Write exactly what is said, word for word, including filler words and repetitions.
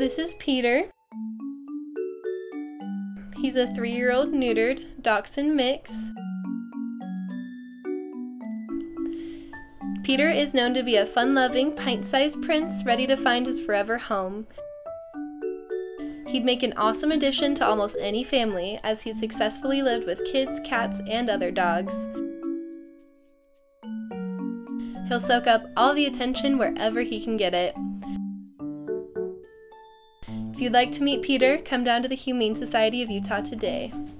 This is Peter. He's a three-year-old neutered dachshund mix. Peter is known to be a fun-loving, pint-sized prince ready to find his forever home. He'd make an awesome addition to almost any family, as he's successfully lived with kids, cats, and other dogs. He'll soak up all the attention wherever he can get it. If you'd like to meet Peter, come down to the Humane Society of Utah today.